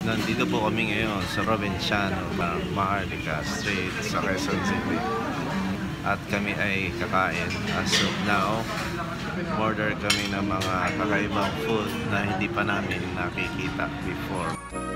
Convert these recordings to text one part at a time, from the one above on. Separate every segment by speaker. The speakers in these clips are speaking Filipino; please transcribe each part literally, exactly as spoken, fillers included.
Speaker 1: Nandito po kami ngayon sa Provinciano ng Maharlika Street sa Quezon City. At kami ay kakain. As of now, order kami ng mga kakaibang food na hindi pa namin nakikita before.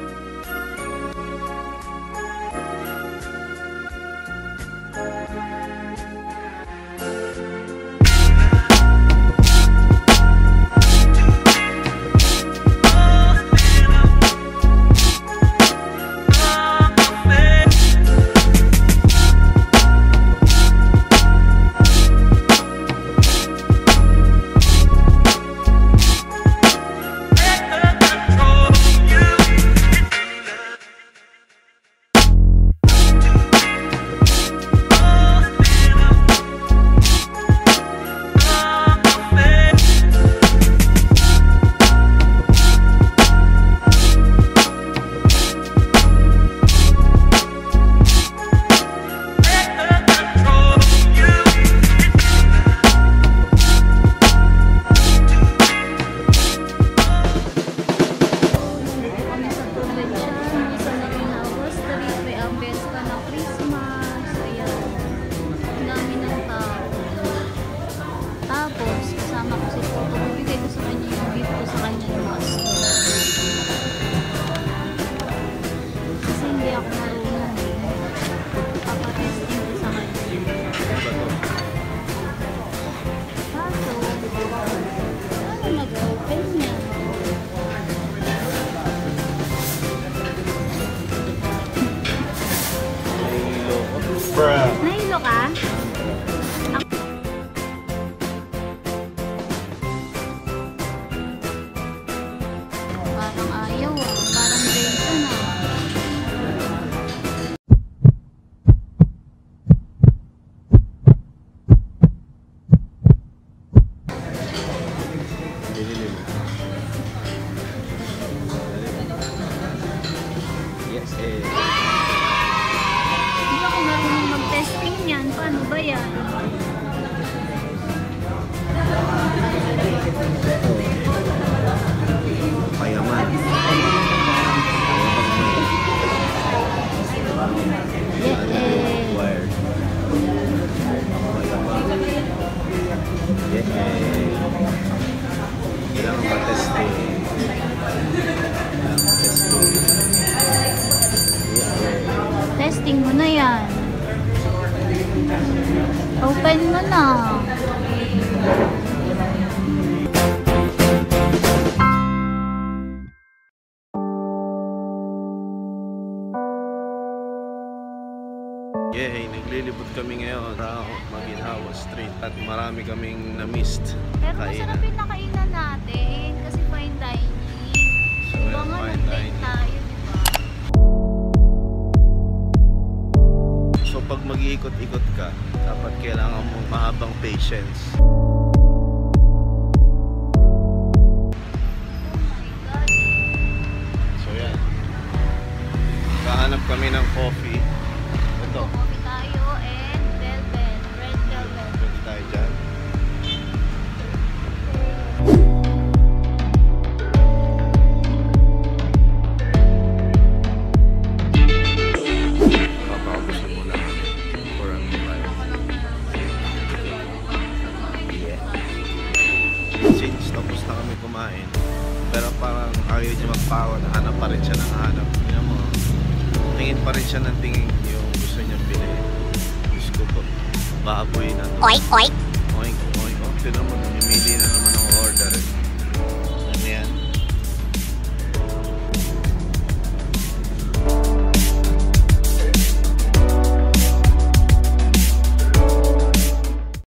Speaker 2: Nahilo ka? Parang ayaw ah. Parang Jason ah.
Speaker 1: Yes, eh.
Speaker 2: Testing yan. Paano ba yan?
Speaker 1: Payaman.
Speaker 2: Yeah, eh.
Speaker 1: Wired. Payaman. Yeah, eh. Kailangan matesting. Kailangan matesting. Yeah, eh.
Speaker 2: Testing mo na yan. Open mo na.
Speaker 1: Yay! Naglilibot kami ngayon sa Maginhawa Street at marami kaming na-missed.
Speaker 2: Pero masarap yung nakainan natin kasi fine dining.
Speaker 1: So,
Speaker 2: diba nga nag-date tayo, diba?
Speaker 1: So pag mag-iikot-ikot ka, dapat kailangan mo mahabang patience. So yan. Kahanap kami ng coffee. Ito.
Speaker 2: Coffee tayo and velvet, red velvet.
Speaker 1: Pwede tayo dyan. Tapos na kami kumain, pero parang ayaw niya magpawan, hanap pa rin siya ng hanap. Tingnan mo, tingin pa rin siya ng tingin yung gusto niyang bilhin. Diyos ko po, baboy na to.
Speaker 2: Oink, oink.
Speaker 1: Oink, oink, oink. Tingnan mo, namimili na naman